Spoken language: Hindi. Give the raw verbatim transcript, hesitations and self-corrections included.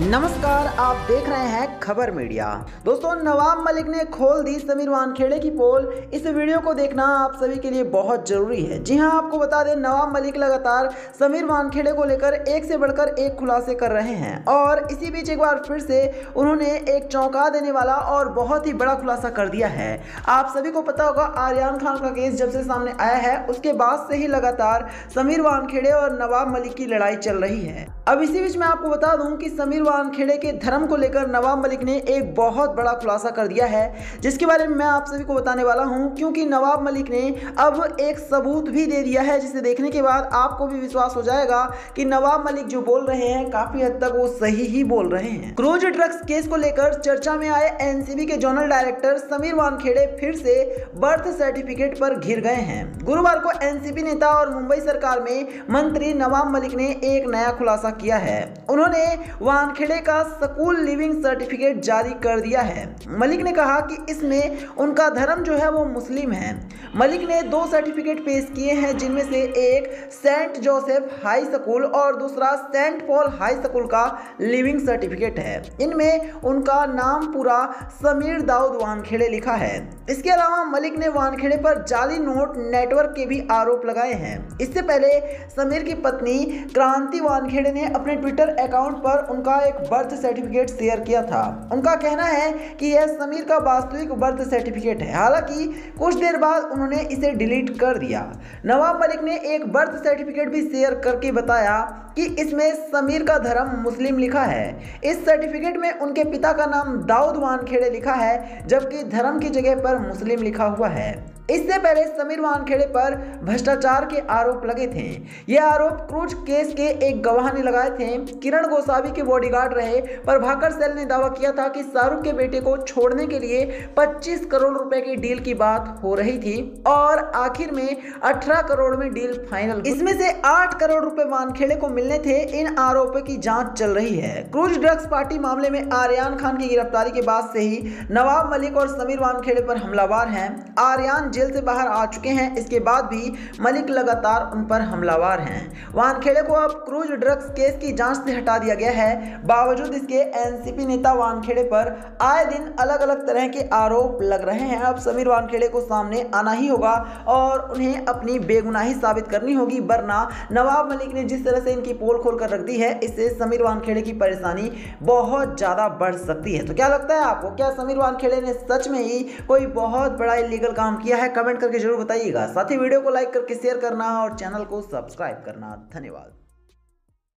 नमस्कार, आप देख रहे हैं खबर मीडिया। दोस्तों, नवाब मलिक ने खोल दी समीर वानखेड़े की पोल। इस वीडियो को देखना आप सभी के लिए बहुत जरूरी है। जी हां, आपको बता दें, नवाब मलिक लगातार समीर वानखेड़े को लेकर एक से बढ़कर एक खुलासे कर रहे हैं और इसी बीच एक बार फिर से उन्होंने एक चौंका देने वाला और बहुत ही बड़ा खुलासा कर दिया है। आप सभी को पता होगा, आर्यन खान का केस जब से सामने आया है उसके बाद से ही लगातार समीर वानखेड़े और नवाब मलिक की लड़ाई चल रही है। अब इसी बीच मैं आपको बता दूं कि समीर वानखेड़े के धर्म को लेकर नवाब मलिक ने एक बहुत बड़ा खुलासा कर दिया है, जिसके बारे में मैं आप सभी को बताने वाला हूं, क्योंकि नवाब मलिक ने अब एक सबूत भी दे दिया है, जिसे देखने के बाद आपको भी विश्वास हो जाएगा कि नवाब मलिक जो बोल रहे हैं काफी हद तक वो सही ही बोल रहे हैं। क्रूज ड्रग्स केस को लेकर चर्चा में आए एनसीबी के जोनल डायरेक्टर समीर वानखेड़े फिर से बर्थ सर्टिफिकेट पर घिर गए हैं। गुरुवार को एनसीबी नेता और मुंबई सरकार में मंत्री नवाब मलिक ने एक नया खुलासा किया है। उन्होंने वानखेड़े का स्कूल लिविंग सर्टिफिकेट जारी कर दिया है। मलिक ने कहा कि इसमें उनका धर्म जो है वो मुस्लिम है। मलिक ने दो सर्टिफिकेट पेश किए हैं, जिनमें से एक सेंट जोसेफ हाई स्कूल और दूसरा सेंट पॉल हाई स्कूल का लिविंग सर्टिफिकेट है। इनमें उनका नाम पूरा समीर दाऊद वानखेड़े लिखा है। इसके अलावा मलिक ने वानखेड़े पर जाली नोट नेटवर्क के भी आरोप लगाए हैं। इससे पहले समीर की पत्नी क्रांति वानखेड़े ने अपने ट्विटर अकाउंट पर उनका एक बर्थ सर्टिफिकेट शेयर किया था। उनका कहना है कि यह समीर का वास्तविक बर्थ सर्टिफिकेट है। हालांकि कुछ देर बाद उन्होंने इसे डिलीट कर दिया। नवाब मलिक ने एक बर्थ सर्टिफिकेट भी शेयर करके बताया कि इसमें समीर का धर्म मुस्लिम लिखा है। इस सर्टिफिकेट में उनके पिता का नाम दाऊद वानखेड़े लिखा है, जबकि धर्म की जगह पर मुस्लिम लिखा हुआ है। इससे पहले समीर वानखेड़े पर भ्रष्टाचार के आरोप लगे थे। ये आरोप क्रूज केस के एक गवाह ने लगाए थे। किरण गोसावी के बॉडीगार्ड रहे प्रभाकर सेल ने दावा किया था कि शाहरुख के बेटे को छोड़ने के लिए पच्चीस करोड़ रुपए की डील की बात हो रही थी और आखिर में अठारह करोड़ में डील फाइनल। इसमें से आठ करोड़ रुपए वानखेड़े को मिलने थे। इन आरोपों की जांच चल रही है। क्रूज ड्रग्स पार्टी मामले में आर्यन खान की गिरफ्तारी के बाद से ही नवाब मलिक और समीर वानखेड़े पर हमलावर हैं। आर्यन जेल से बाहर आ चुके हैं, इसके बाद भी मलिक लगातार उन पर हमलावर हैं। वानखेड़े को अब क्रूज ड्रग्स केस की जांच से हटा दिया गया है। बावजूद इसके एनसीपी नेता वानखेड़े पर आए दिन अलग अलग तरह के आरोप लग रहे हैं। अब समीर वानखेड़े को सामने आना ही होगा और उन्हें अपनी बेगुनाही साबित करनी होगी, वरना नवाब मलिक ने जिस तरह से इनकी पोल खोल कर रख दी है, इससे समीर वानखेड़े की परेशानी बहुत ज्यादा बढ़ सकती है। तो क्या लगता है आपको, क्या समीर वानखेड़े ने सच में ही कोई बहुत बड़ा इलीगल काम किया है? कमेंट करके जरूर बताइएगा। साथ ही वीडियो को लाइक करके शेयर करना और चैनल को सब्सक्राइब करना। धन्यवाद।